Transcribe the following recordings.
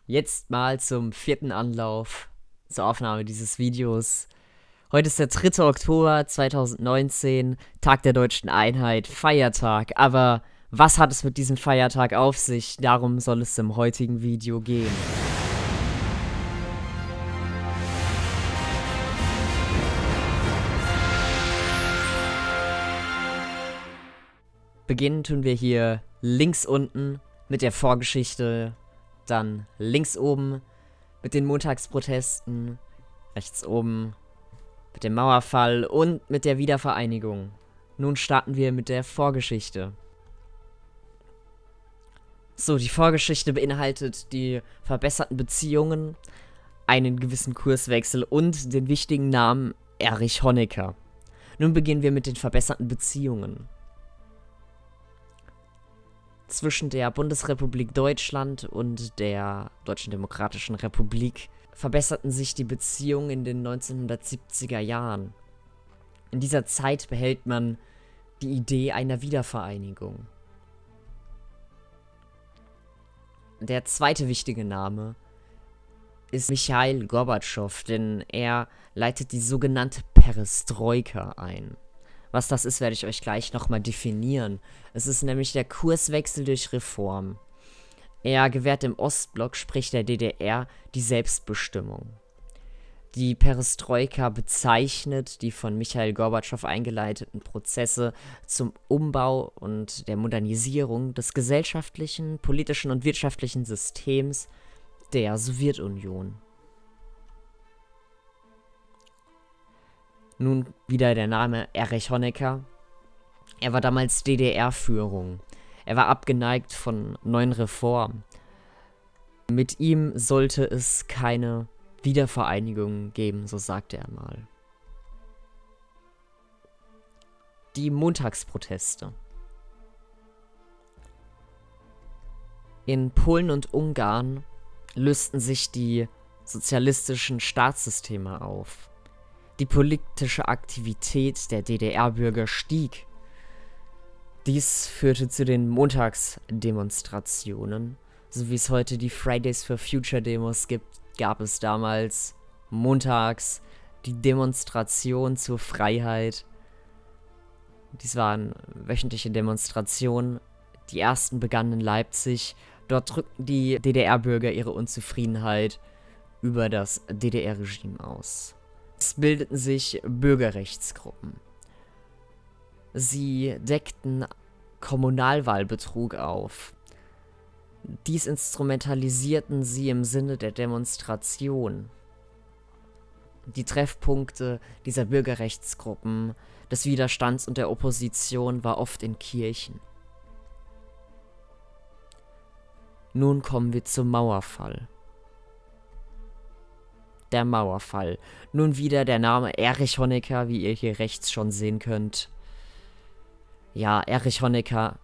Jetzt mal zum vierten Anlauf zur Aufnahme dieses Videos. Heute ist der 3. Oktober 2019, Tag der Deutschen Einheit, Feiertag. Aber was hat es mit diesem Feiertag auf sich? Darum soll es im heutigen Video gehen. Beginnen tun wir hier links unten mit der Vorgeschichte, dann links oben mit den Montagsprotesten, rechts oben mit dem Mauerfall und mit der Wiedervereinigung. Nun starten wir mit der Vorgeschichte. So, die Vorgeschichte beinhaltet die verbesserten Beziehungen, einen gewissen Kurswechsel und den wichtigen Namen Erich Honecker. Nun beginnen wir mit den verbesserten Beziehungen. Zwischen der Bundesrepublik Deutschland und der Deutschen Demokratischen Republik verbesserten sich die Beziehungen in den 1970er Jahren. In dieser Zeit behält man die Idee einer Wiedervereinigung. Der zweite wichtige Name ist Michail Gorbatschow, denn er leitet die sogenannte Perestroika ein. Was das ist, werde ich euch gleich nochmal definieren. Es ist nämlich der Kurswechsel durch Reform. Er gewährt dem Ostblock, sprich der DDR, die Selbstbestimmung. Die Perestroika bezeichnet die von Michail Gorbatschow eingeleiteten Prozesse zum Umbau und der Modernisierung des gesellschaftlichen, politischen und wirtschaftlichen Systems der Sowjetunion. Nun wieder der Name Erich Honecker. Er war damals DDR-Führung. Er war abgeneigt von neuen Reformen. Mit ihm sollte es keine Wiedervereinigung geben, so sagte er mal. Die Montagsproteste. In Polen und Ungarn lösten sich die sozialistischen Staatssysteme auf. Die politische Aktivität der DDR-Bürger stieg. Dies führte zu den Montagsdemonstrationen. So wie es heute die Fridays for Future Demos gibt, gab es damals montags die Demonstration zur Freiheit. Dies waren wöchentliche Demonstrationen. Die ersten begannen in Leipzig. Dort drückten die DDR-Bürger ihre Unzufriedenheit über das DDR-Regime aus. Es bildeten sich Bürgerrechtsgruppen. Sie deckten Kommunalwahlbetrug auf. Dies instrumentalisierten sie im Sinne der Demonstration. Die Treffpunkte dieser Bürgerrechtsgruppen, des Widerstands und der Opposition war oft in Kirchen. Nun kommen wir zum Mauerfall. Der Mauerfall. Nun wieder der Name Erich Honecker, wie ihr hier rechts schon sehen könnt. Ja, Erich Honecker,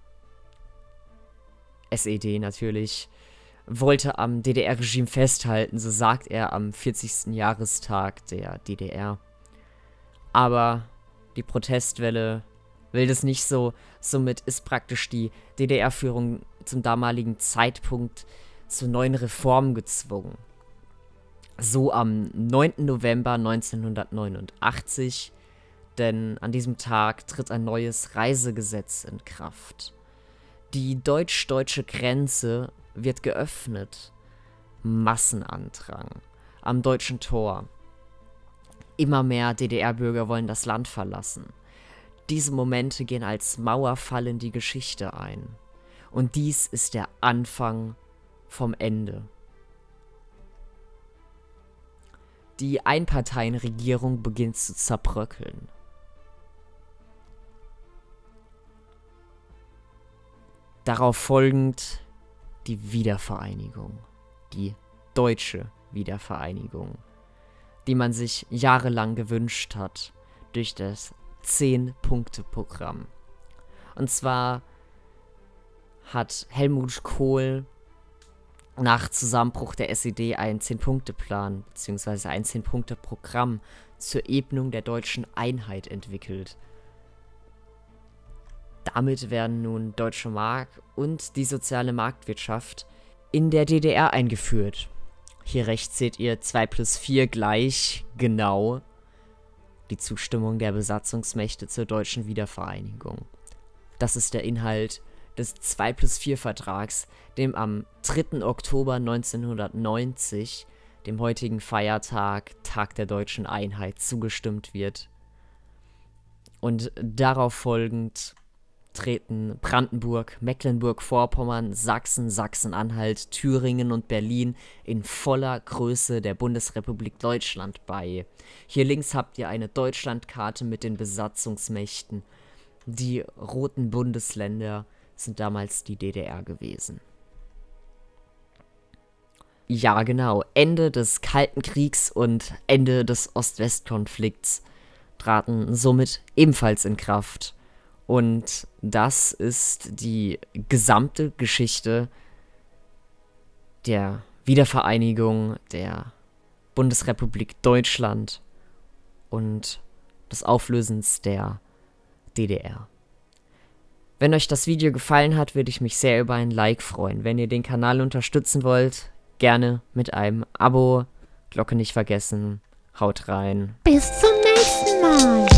SED natürlich, wollte am DDR-Regime festhalten, so sagt er am 40. Jahrestag der DDR. Aber die Protestwelle will das nicht so, somit ist praktisch die DDR-Führung zum damaligen Zeitpunkt zu neuen Reformen gezwungen. So am 9. November 1989, denn an diesem Tag tritt ein neues Reisegesetz in Kraft. Die deutsch-deutsche Grenze wird geöffnet. Massenandrang am deutschen Tor. Immer mehr DDR-Bürger wollen das Land verlassen. Diese Momente gehen als Mauerfall in die Geschichte ein. Und dies ist der Anfang vom Ende. Die Einparteienregierung beginnt zu zerbröckeln. Darauf folgend die Wiedervereinigung, die deutsche Wiedervereinigung, die man sich jahrelang gewünscht hat durch das 10-Punkte-Programm. Und zwar hat Helmut Kohl nach Zusammenbruch der SED einen 10-Punkte-Plan bzw. ein 10-Punkte-Programm zur Ebnung der deutschen Einheit entwickelt. Damit werden nun Deutsche Mark und die soziale Marktwirtschaft in der DDR eingeführt. Hier rechts seht ihr 2 plus 4 gleich genau die Zustimmung der Besatzungsmächte zur deutschen Wiedervereinigung. Das ist der Inhalt des 2 plus 4 Vertrags, dem am 3. Oktober 1990, dem heutigen Feiertag, Tag der deutschen Einheit, zugestimmt wird. Und darauf folgend treten Brandenburg, Mecklenburg-Vorpommern, Sachsen, Sachsen-Anhalt, Thüringen und Berlin in voller Größe der Bundesrepublik Deutschland bei. Hier links habt ihr eine Deutschlandkarte mit den Besatzungsmächten. Die roten Bundesländer sind damals die DDR gewesen. Ja, genau. Ende des Kalten Kriegs und Ende des Ost-West-Konflikts traten somit ebenfalls in Kraft. Und das ist die gesamte Geschichte der Wiedervereinigung der Bundesrepublik Deutschland und des Auflösens der DDR. Wenn euch das Video gefallen hat, würde ich mich sehr über ein Like freuen. Wenn ihr den Kanal unterstützen wollt, gerne mit einem Abo. Glocke nicht vergessen. Haut rein. Bis zum nächsten Mal.